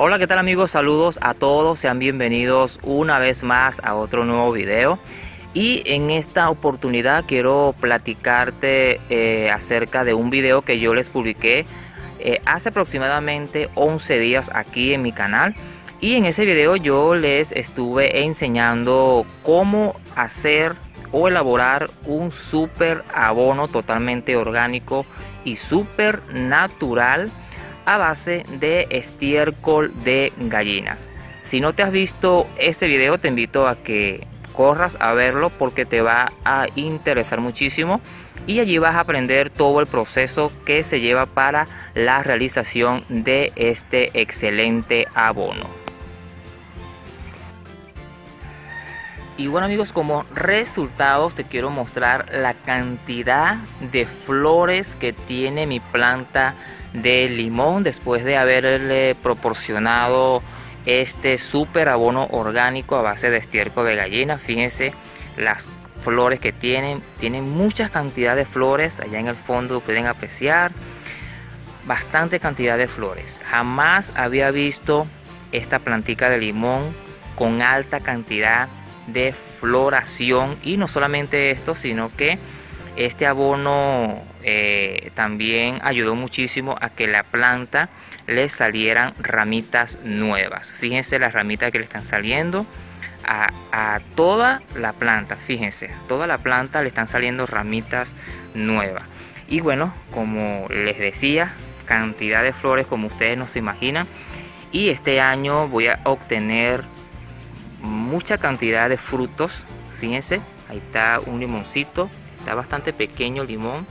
Hola, ¿qué tal amigos? Saludos a todos, sean bienvenidos una vez más a otro nuevo video. Y en esta oportunidad quiero platicarte acerca de un video que yo les publiqué hace aproximadamente 11 días aquí en mi canal. Y en ese video yo les estuve enseñando cómo hacer o elaborar un super abono totalmente orgánico y super natural a base de estiércol de gallinas. Si no te has visto este video, te invito a que corras a verlo porque te va a interesar muchísimo y allí vas a aprender todo el proceso que se lleva para la realización de este excelente abono. Y bueno amigos, como resultados te quiero mostrar la cantidad de flores que tiene mi planta de limón después de haberle proporcionado este super abono orgánico a base de estiércol de gallina. Fíjense las flores que tienen muchas cantidades de flores. Allá en el fondo pueden apreciar bastante cantidad de flores. Jamás había visto esta plantica de limón con alta cantidad de floración. Y no solamente esto, sino que este abono también ayudó muchísimo a que la planta le salieran ramitas nuevas. Fíjense las ramitas que le están saliendo a toda la planta. Fíjense, toda la planta le están saliendo ramitas nuevas. Y bueno, como les decía, cantidad de flores como ustedes no se imaginan. Y este año voy a obtener mucha cantidad de frutos. Fíjense, ahí está un limoncito. Está bastante pequeño el limón.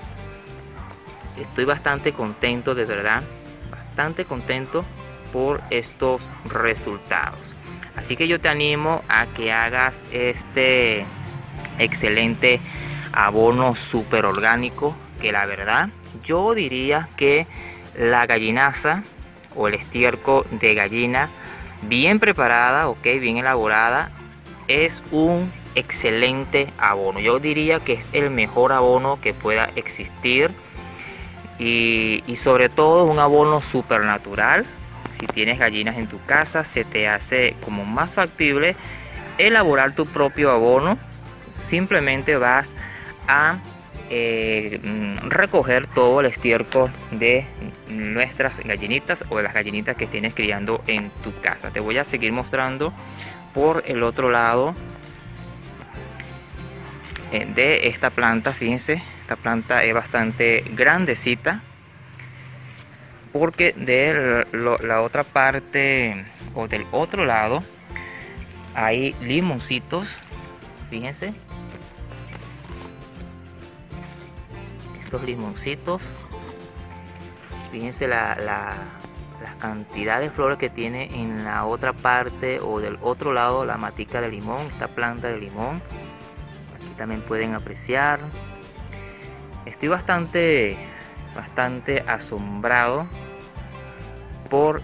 Estoy bastante contento, de verdad. Bastante contento por estos resultados. Así que yo te animo a que hagas este excelente abono súper orgánico. Que la verdad, yo diría que la gallinaza o el estiércol de gallina bien preparada, bien elaborada, es un excelente abono. Yo diría que es el mejor abono que pueda existir y sobre todo un abono super natural. Si tienes gallinas en tu casa, se te hace como más factible elaborar tu propio abono. Simplemente vas a recoger todo el estiércol de nuestras gallinitas o de las gallinitas que tienes criando en tu casa. Te voy a seguir mostrando por el otro lado de esta planta. Fíjense, esta planta es bastante grandecita porque de la otra parte o del otro lado hay limoncitos. Fíjense estos limoncitos. Fíjense la cantidad de flores que tiene en la otra parte o del otro lado la matica de limón, esta planta de limón. Aquí también pueden apreciar. Estoy bastante asombrado por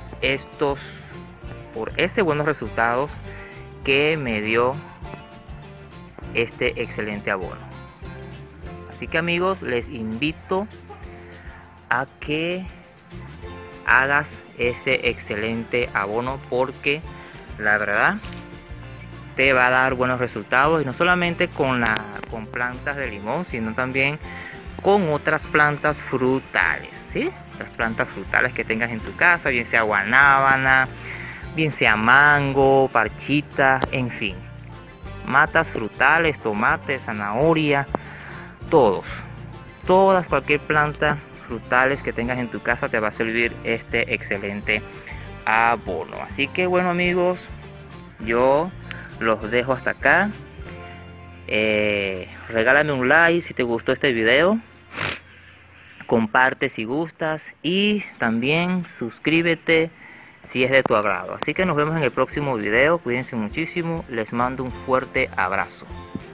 estos buenos resultados que me dio este excelente abono. Así que amigos, les invito a que hagas ese excelente abono porque la verdad te va a dar buenos resultados, y no solamente con plantas de limón, sino también con otras plantas frutales, ¿sí? Las plantas frutales que tengas en tu casa, bien sea guanábana, bien sea mango, parchita, en fin, matas frutales, tomate, zanahoria, cualquier planta frutales que tengas en tu casa te va a servir este excelente abono. Así que bueno amigos, yo los dejo hasta acá. Regálame un like si te gustó este video, comparte si gustas y también suscríbete si es de tu agrado. Así que nos vemos en el próximo video. Cuídense muchísimo, les mando un fuerte abrazo.